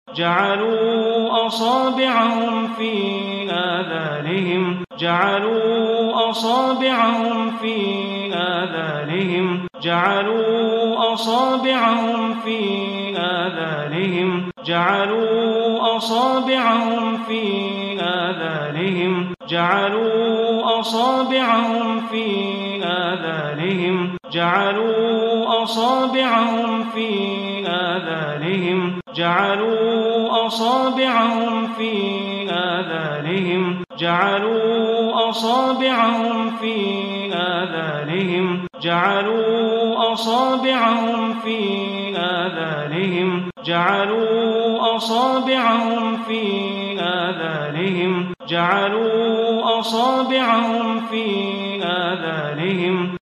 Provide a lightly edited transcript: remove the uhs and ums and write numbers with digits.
جعلوا أصابعهم في آذانهم جعلوا أصابعهم في آذانهم جعلوا أصابعهم في آذانهم جعلوا أصابعهم في آذانهم جعلوا أصابعهم في آذانهم جعلوا أصابعهم في آذانهم جعلوا أصابعهم في آذانهم جعلوا أصابعهم في آذانهم جعلوا أصابعهم في آذانهم جعلوا أصابعهم في آذانهم جعلوا أصابعهم في آذانهم